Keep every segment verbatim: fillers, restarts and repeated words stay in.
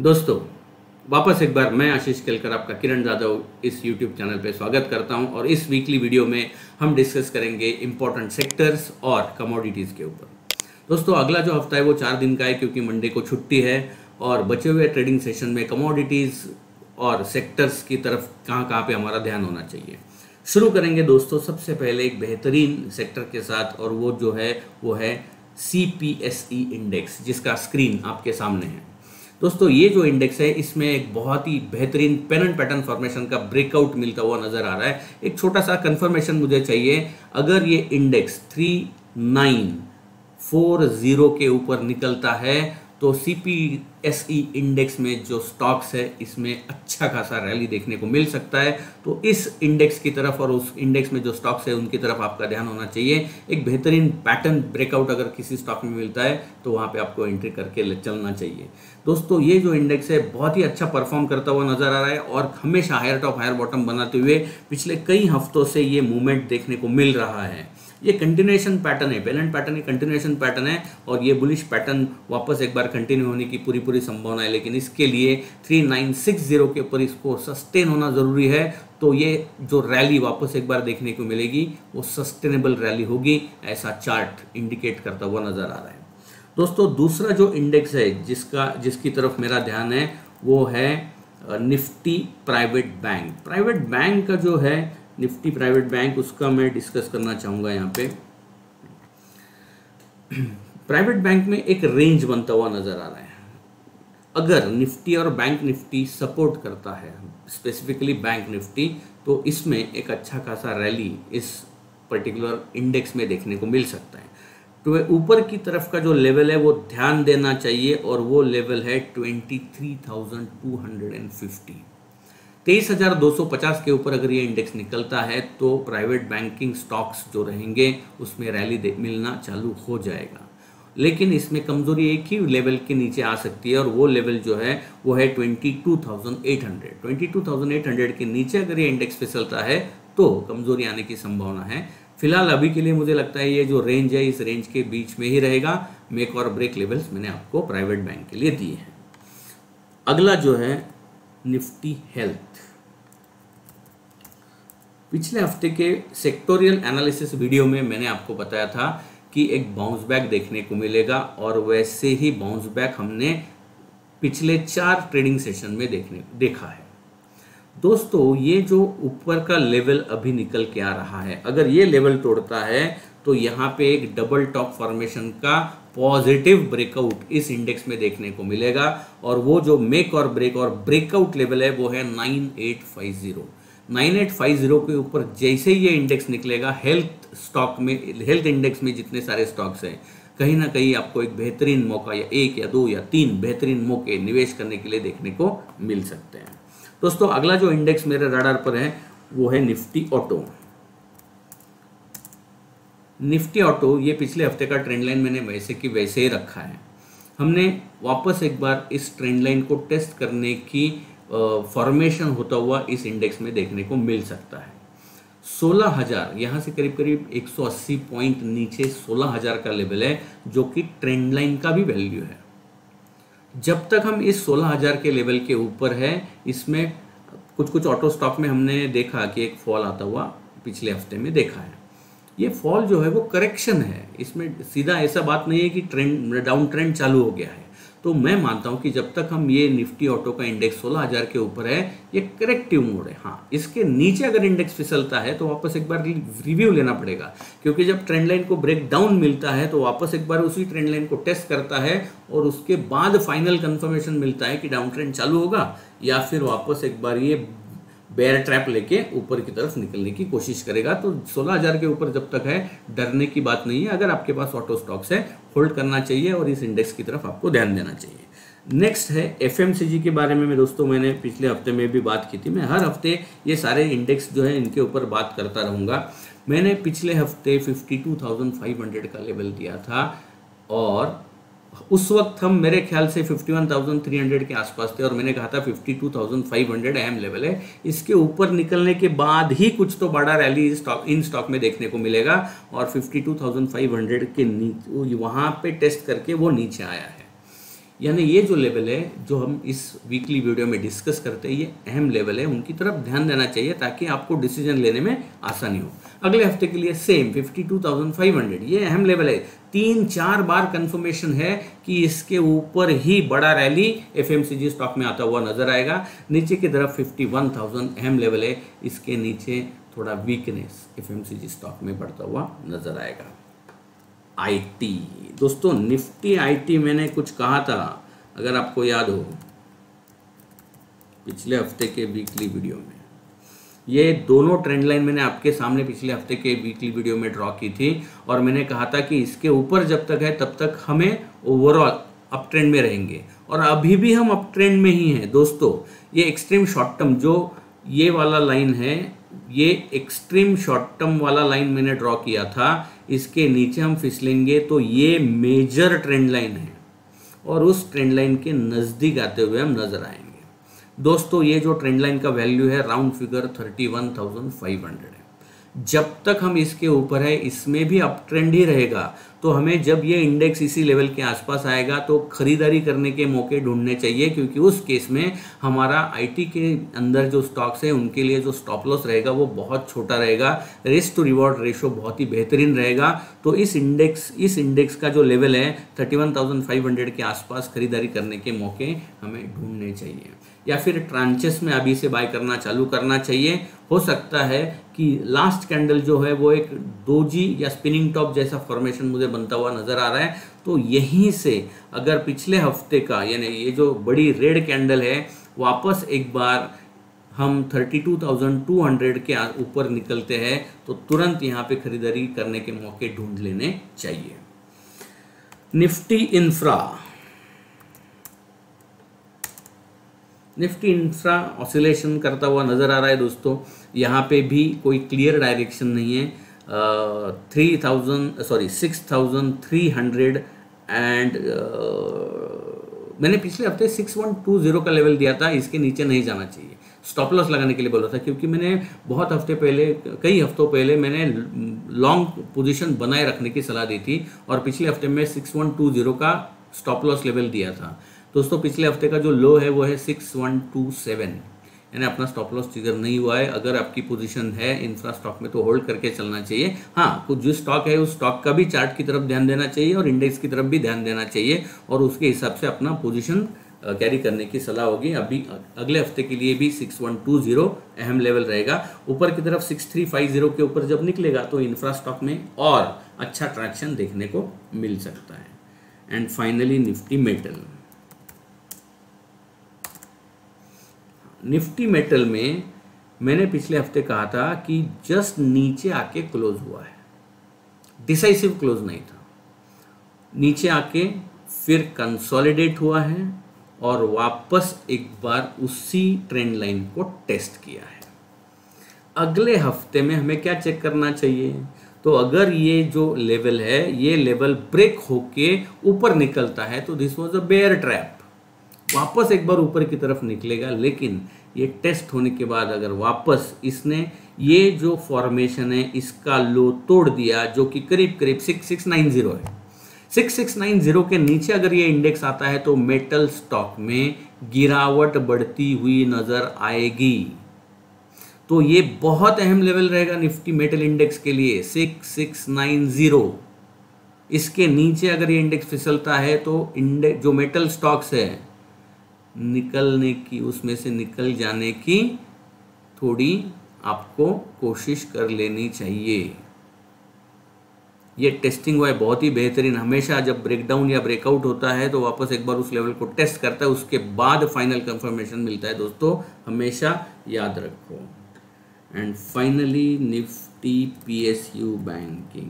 दोस्तों, वापस एक बार मैं आशीष केलकर आपका किरण जाधव इस यूट्यूब चैनल पे स्वागत करता हूं और इस वीकली वीडियो में हम डिस्कस करेंगे इंपॉर्टेंट सेक्टर्स और कमोडिटीज़ के ऊपर। दोस्तों, अगला जो हफ्ता है वो चार दिन का है क्योंकि मंडे को छुट्टी है और बचे हुए ट्रेडिंग सेशन में कमोडिटीज़ और सेक्टर्स की तरफ कहाँ कहाँ पे हमारा ध्यान होना चाहिए। शुरू करेंगे दोस्तों सबसे पहले एक बेहतरीन सेक्टर के साथ, और वो जो है वो है C P S E index, जिसका स्क्रीन आपके सामने है। दोस्तों, ये जो इंडेक्स है इसमें एक बहुत ही बेहतरीन पेन एंड पैटर्न फॉर्मेशन का ब्रेकआउट मिलता हुआ नजर आ रहा है। एक छोटा सा कंफर्मेशन मुझे चाहिए, अगर ये index three nine four zero के ऊपर निकलता है तो C P S E index में जो स्टॉक्स है इसमें अच्छा खासा रैली देखने को मिल सकता है। तो इस इंडेक्स की तरफ और उस इंडेक्स में जो स्टॉक्स है उनकी तरफ आपका ध्यान होना चाहिए। एक बेहतरीन पैटर्न ब्रेकआउट अगर किसी स्टॉक में मिलता है तो वहाँ पे आपको एंट्री करके चलना चाहिए। दोस्तों, ये जो इंडेक्स है बहुत ही अच्छा परफॉर्म करता हुआ नजर आ रहा है और हमेशा हायर टॉप हायर बॉटम बनाते हुए पिछले कई हफ्तों से ये मूवमेंट देखने को मिल रहा है। ये कंटिन्यूएशन पैटर्न है, बेल एंड पैटर्न एक कंटिन्यूएशन पैटर्न है और ये बुलिश पैटर्न वापस एक बार कंटिन्यू होने की पूरी पूरी संभावना है, लेकिन इसके लिए थ्री नाइन सिक्स जीरो के ऊपर इसको सस्टेन होना ज़रूरी है। तो ये जो रैली वापस एक बार देखने को मिलेगी वो सस्टेनेबल रैली होगी, ऐसा चार्ट इंडिकेट करता हुआ नज़र आ रहा है। दोस्तों, दूसरा जो इंडेक्स है जिसका जिसकी तरफ मेरा ध्यान है वो है Nifty private bank. Private bank का जो है निफ्टी प्राइवेट बैंक, उसका मैं डिस्कस करना चाहूँगा यहाँ पे। प्राइवेट बैंक में एक रेंज बनता हुआ नज़र आ रहा है। अगर निफ्टी और बैंक निफ्टी सपोर्ट करता है, स्पेसिफिकली बैंक निफ्टी, तो इसमें एक अच्छा खासा रैली इस पर्टिकुलर इंडेक्स में देखने को मिल सकता है। तो ऊपर की तरफ का जो लेवल है वो ध्यान देना चाहिए और वो लेवल है twenty three thousand two hundred fifty. तेईस हज़ार दो सौ पचास के ऊपर अगर ये इंडेक्स निकलता है तो प्राइवेट बैंकिंग स्टॉक्स जो रहेंगे उसमें रैली मिलना चालू हो जाएगा। लेकिन इसमें कमजोरी एक ही लेवल के नीचे आ सकती है और वो लेवल जो है वो है twenty two thousand eight hundred. Twenty two thousand eight hundred के नीचे अगर ये इंडेक्स फिसलता है तो कमजोरी आने की संभावना है। फिलहाल अभी के लिए मुझे लगता है ये जो रेंज है इस रेंज के बीच में ही रहेगा। मेक और ब्रेक लेवल्स मैंने आपको प्राइवेट बैंक के लिए दिए हैं। अगला जो है निफ्टी हेल्थ। पिछले हफ्ते के सेक्टोरियल एनालिसिस वीडियो में मैंने आपको बताया था कि एक बाउंस बैक देखने को मिलेगा और वैसे ही बाउंस बैक हमने पिछले चार ट्रेडिंग सेशन में देखने देखा है। दोस्तों, ये जो ऊपर का लेवल अभी निकल के आ रहा है, अगर ये लेवल तोड़ता है तो यहाँ पे एक डबल टॉप फॉर्मेशन का पॉजिटिव ब्रेकआउट इस इंडेक्स में देखने को मिलेगा और वो जो मेक और ब्रेक और ब्रेकआउट लेवल है वो है nine eight five zero. Nine eight five zero के ऊपर जैसे ही ये इंडेक्स निकलेगा, हेल्थ स्टॉक में हेल्थ इंडेक्स में जितने सारे स्टॉक्स हैं, कहीं ना कहीं आपको एक बेहतरीन मौका या एक या दो या तीन बेहतरीन मौके निवेश करने के लिए देखने को मिल सकते हैं। दोस्तों, अगला जो इंडेक्स मेरे रडार पर है वो है निफ्टी ऑटो। निफ्टी ऑटो ये पिछले हफ्ते का ट्रेंड लाइन मैंने वैसे की वैसे ही रखा है। हमने वापस एक बार इस ट्रेंड लाइन को टेस्ट करने की फॉर्मेशन होता हुआ इस इंडेक्स में देखने को मिल सकता है। सोलह हज़ार यहाँ से करीब करीब एक सौ अस्सी पॉइंट नीचे सोलह हज़ार का लेवल है जो कि ट्रेंड लाइन का भी वैल्यू है। जब तक हम इस सोलह हज़ार के लेवल के ऊपर है, इसमें कुछ कुछ ऑटो स्टॉक में हमने देखा कि एक फॉल आता हुआ पिछले हफ्ते में देखा है। ये फॉल जो है वो करेक्शन है, इसमें सीधा ऐसा बात नहीं है कि ट्रेंड डाउन ट्रेंड चालू हो गया है। तो मैं मानता हूं कि जब तक हम ये निफ्टी ऑटो का इंडेक्स सोलह हज़ार के ऊपर है ये करेक्टिव मोड है। हाँ, इसके नीचे अगर इंडेक्स फिसलता है तो वापस एक बार रिव्यू लेना पड़ेगा, क्योंकि जब ट्रेंड लाइन को ब्रेक डाउन मिलता है तो वापस एक बार उसी ट्रेंड लाइन को टेस्ट करता है और उसके बाद फाइनल कंफर्मेशन मिलता है कि डाउन ट्रेंड चालू होगा या फिर वापस एक बार ये बेयर ट्रैप लेके ऊपर की तरफ निकलने की कोशिश करेगा। तो सोलह हज़ार के ऊपर जब तक है डरने की बात नहीं है। अगर आपके पास ऑटो स्टॉक्स है, होल्ड करना चाहिए और इस इंडेक्स की तरफ आपको ध्यान देना चाहिए। नेक्स्ट है एफ एम सी जी के बारे में। मैं दोस्तों मैंने पिछले हफ्ते में भी बात की थी। मैं हर हफ्ते ये सारे इंडेक्स जो है इनके ऊपर बात करता रहूँगा। मैंने पिछले हफ्ते fifty two thousand five hundred का लेवल दिया था और उस वक्त हम मेरे ख्याल से fifty one thousand three hundred के आसपास थे और मैंने कहा था fifty two thousand five hundred अहम लेवल है। इसके ऊपर निकलने के बाद ही कुछ तो बड़ा रैली स्टॉक इन स्टॉक में देखने को मिलेगा और fifty two thousand five hundred के नीचे वहाँ पे टेस्ट करके वो नीचे आया है। यानी ये जो लेवल है जो हम इस वीकली वीडियो में डिस्कस करते हैं, ये अहम लेवल है, उनकी तरफ ध्यान देना चाहिए ताकि आपको डिसीजन लेने में आसानी हो। अगले हफ्ते के लिए same fifty two thousand five hundred, ये अहम लेवल है। तीन चार बार कंफर्मेशन है कि इसके ऊपर ही बड़ा रैली एफएमसीजी स्टॉक में आता हुआ नजर आएगा। नीचे की तरफ फिफ्टी वन थाउजेंड अहम लेवल है, इसके नीचे थोड़ा वीकनेस एफएमसीजी स्टॉक में बढ़ता हुआ नजर आएगा। आईटी दोस्तों, निफ्टी आईटी मैंने कुछ कहा था, अगर आपको याद हो पिछले हफ्ते के वीकली वीडियो में, ये दोनों ट्रेंड लाइन मैंने आपके सामने पिछले हफ्ते के वीकली वीडियो में ड्रॉ की थी और मैंने कहा था कि इसके ऊपर जब तक है तब तक हमें ओवरऑल अप ट्रेंड में रहेंगे, और अभी भी हम अप ट्रेंड में ही हैं दोस्तों। ये एक्सट्रीम शॉर्ट टर्म जो ये वाला लाइन है, ये एक्सट्रीम शॉर्ट टर्म वाला लाइन मैंने ड्रॉ किया था, इसके नीचे हम फिसलेंगे तो ये मेजर ट्रेंड लाइन है और उस ट्रेंड लाइन के नज़दीक आते हुए हम नजर आएंगे दोस्तों। ये जो ट्रेंड लाइन का वैल्यू है round figure thirty one thousand five hundred है। जब तक हम इसके ऊपर है, इसमें भी अप ट्रेंड ही रहेगा, तो हमें जब ये इंडेक्स इसी लेवल के आसपास आएगा तो खरीदारी करने के मौके ढूंढने चाहिए, क्योंकि उस केस में हमारा आईटी के अंदर जो स्टॉक्स है उनके लिए जो स्टॉप लॉस रहेगा वो बहुत छोटा रहेगा, रिस्क टू रिवॉर्ड रेशो बहुत ही बेहतरीन रहेगा। तो इस इंडेक्स इस इंडेक्स का जो लेवल है thirty one thousand five hundred के आसपास खरीदारी करने के मौके हमें ढूंढने चाहिए, या फिर ट्रांचेस में अभी से बाय करना चालू करना चाहिए। हो सकता है कि लास्ट कैंडल जो है वो एक डोजी या स्पिनिंग टॉप जैसा फॉर्मेशन मुझे बनता हुआ नजर आ रहा है, तो यहीं से अगर पिछले हफ्ते का यानी ये जो बड़ी रेड कैंडल है वापस एक बार हम thirty two thousand two hundred के ऊपर निकलते हैं तो तुरंत यहाँ पे खरीदारी करने के मौके ढूंढ लेने चाहिए। Nifty infra Nifty infra oscillation करता हुआ नज़र आ रहा है दोस्तों। यहाँ पे भी कोई क्लियर डायरेक्शन नहीं है। Three thousand sorry six thousand three hundred and मैंने पिछले हफ्ते सिक्स वन टू जीरो का लेवल दिया था, इसके नीचे नहीं जाना चाहिए। स्टॉप लॉस लगाने के लिए बोला था, क्योंकि मैंने बहुत हफ्ते पहले कई हफ्तों पहले मैंने लॉन्ग पोजीशन बनाए रखने की सलाह दी थी और पिछले हफ्ते में सिक्स वन टू जीरो का स्टॉप लॉस लेवल दिया था दोस्तों। पिछले हफ्ते का जो लो है वो है सिक्स वन टू सेवन, यानी अपना स्टॉप लॉस ट्रिगर नहीं हुआ है। अगर आपकी पोजीशन है इंफ्रा स्टॉक में तो होल्ड करके चलना चाहिए। हाँ, कुछ जो स्टॉक है उस स्टॉक का भी चार्ट की तरफ ध्यान देना चाहिए और इंडेक्स की तरफ भी ध्यान देना चाहिए और उसके हिसाब से अपना पोजीशन कैरी करने की सलाह होगी। अभी अगले हफ्ते के लिए भी सिक्स वन टू जीरो अहम लेवल रहेगा। ऊपर की तरफ सिक्स थ्री फाइव जीरो के ऊपर जब निकलेगा तो इंफ्रा स्टॉक में और अच्छा ट्रैक्शन देखने को मिल सकता है। And finally Nifty metal Nifty metal में मैंने पिछले हफ्ते कहा था कि जस्ट नीचे आके क्लोज हुआ है, डिसाइसिव क्लोज नहीं था। नीचे आके फिर कंसोलिडेट हुआ है और वापस एक बार उसी ट्रेंड लाइन को टेस्ट किया है। अगले हफ्ते में हमें क्या चेक करना चाहिए? तो अगर ये जो लेवल है ये लेवल ब्रेक होके ऊपर निकलता है तो this was a bear trap, वापस एक बार ऊपर की तरफ निकलेगा। लेकिन ये टेस्ट होने के बाद अगर वापस इसने ये जो फॉर्मेशन है इसका लो तोड़ दिया, जो कि करीब करीब सिक्स सिक्स नाइन जीरो है, सिक्स सिक्स नाइन जीरो के नीचे अगर ये इंडेक्स आता है तो मेटल स्टॉक में गिरावट बढ़ती हुई नजर आएगी। तो ये बहुत अहम लेवल रहेगा निफ्टी मेटल इंडेक्स के लिए, सिक्स सिक्स नाइन जीरो। इसके नीचे अगर ये इंडेक्स फिसलता है तो इंडेक्स जो मेटल स्टॉक्स है निकलने की, उसमें से निकल जाने की थोड़ी आपको कोशिश कर लेनी चाहिए। ये टेस्टिंग हुआ है बहुत ही बेहतरीन। हमेशा जब ब्रेकडाउन या ब्रेकआउट होता है तो वापस एक बार उस लेवल को टेस्ट करता है, उसके बाद फाइनल कंफर्मेशन मिलता है दोस्तों, हमेशा याद रखो। And finally Nifty PSU banking,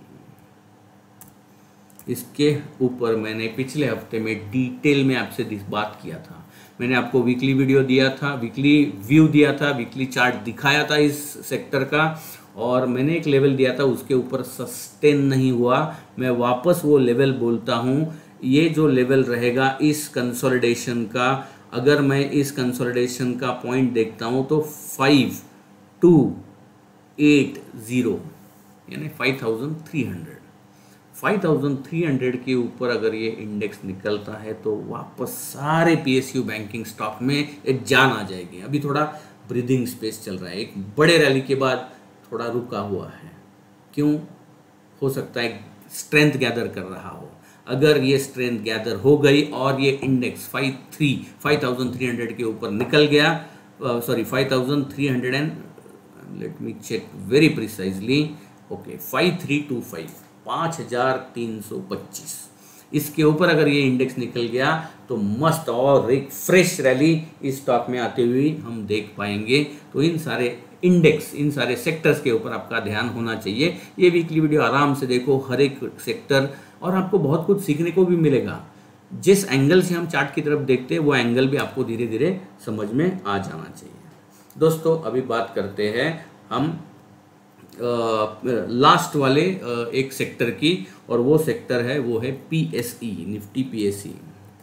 इसके ऊपर मैंने पिछले हफ्ते में डिटेल में आपसे बात किया था। मैंने आपको वीकली वीडियो दिया था, वीकली व्यू दिया था, वीकली चार्ट दिखाया था इस सेक्टर का, और मैंने एक लेवल दिया था, उसके ऊपर सस्टेन नहीं हुआ। मैं वापस वो लेवल बोलता हूँ, ये जो लेवल रहेगा इस कंसोलिडेशन का, अगर मैं इस कंसोलिडेशन का पॉइंट देखता हूँ तो फाइव टू एट ज़ीरो यानी five thousand three hundred five thousand three hundred के ऊपर अगर ये इंडेक्स निकलता है तो वापस सारे पीएसयू बैंकिंग स्टॉक में एक जान आ जाएगी। अभी थोड़ा ब्रीदिंग स्पेस चल रहा है, एक बड़े रैली के बाद थोड़ा रुका हुआ है। क्यों? हो सकता है स्ट्रेंथ गैदर कर रहा हो। अगर ये स्ट्रेंथ गैदर हो गई और ये index five three five thousand three hundred के ऊपर निकल गया, sorry five thousand three hundred and let me check very precisely, okay five three two five, पाँच हजार तीन सौ पच्चीस, इसके ऊपर अगर ये इंडेक्स निकल गया तो मस्त और एक फ्रेश रैली इस स्टॉक में आते हुए हम देख पाएंगे। तो इन सारे इंडेक्स, इन सारे सेक्टर्स के ऊपर आपका ध्यान होना चाहिए। ये वीकली वीडियो आराम से देखो, हर एक सेक्टर, और आपको बहुत कुछ सीखने को भी मिलेगा। जिस एंगल से हम चार्ट की तरफ देखते हैं वो एंगल भी आपको धीरे धीरे समझ में आ जाना चाहिए। दोस्तों अभी बात करते हैं हम लास्ट uh, वाले uh, एक सेक्टर की, और वो सेक्टर है वो है पीएसई, निफ्टी पीएसई।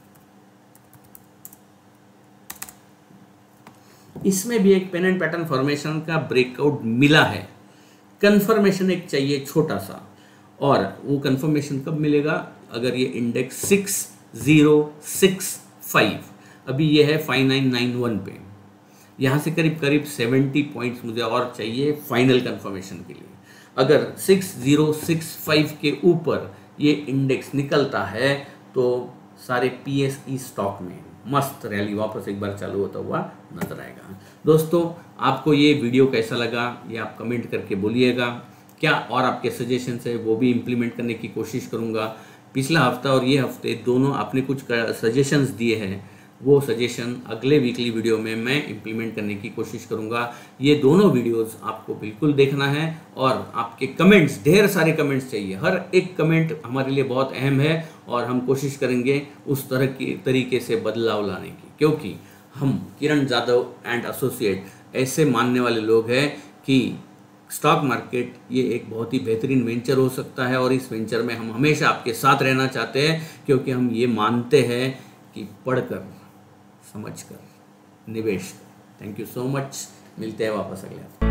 इसमें भी एक पेन एंड पैटर्न फॉर्मेशन का ब्रेकआउट मिला है। कंफर्मेशन एक चाहिए छोटा सा, और वो कंफर्मेशन कब मिलेगा? अगर ये index six zero six five, अभी ये है फाइव नाइन नाइन वन पे, यहाँ से करीब करीब सेवेंटी पॉइंट्स मुझे और चाहिए फाइनल कंफर्मेशन के लिए। अगर सिक्स जीरो सिक्स फाइव के ऊपर ये इंडेक्स निकलता है तो सारे पीएसई स्टॉक में मस्त रैली वापस एक बार चालू होता हुआ नजर आएगा। दोस्तों आपको ये वीडियो कैसा लगा ये आप कमेंट करके बोलिएगा। क्या और आपके सजेशंस है वो भी इम्प्लीमेंट करने की कोशिश करूँगा। पिछला हफ्ता और ये हफ्ते दोनों आपने कुछ सजेशंस दिए हैं, वो सजेशन अगले वीकली वीडियो में मैं इम्प्लीमेंट करने की कोशिश करूंगा। ये दोनों वीडियोस आपको बिल्कुल देखना है, और आपके कमेंट्स, ढेर सारे कमेंट्स चाहिए। हर एक कमेंट हमारे लिए बहुत अहम है, और हम कोशिश करेंगे उस तरह की तरीके से बदलाव लाने की, क्योंकि हम किरण जादव एंड एसोसिएट ऐसे मानने वाले लोग हैं कि स्टॉक मार्केट ये एक बहुत ही बेहतरीन वेंचर हो सकता है, और इस वेंचर में हम हमेशा आपके साथ रहना चाहते हैं, क्योंकि हम ये मानते हैं कि पढ़कर समझकर निवेश। थैंक यू सो मच, मिलते हैं वापस अगले हफ्ते।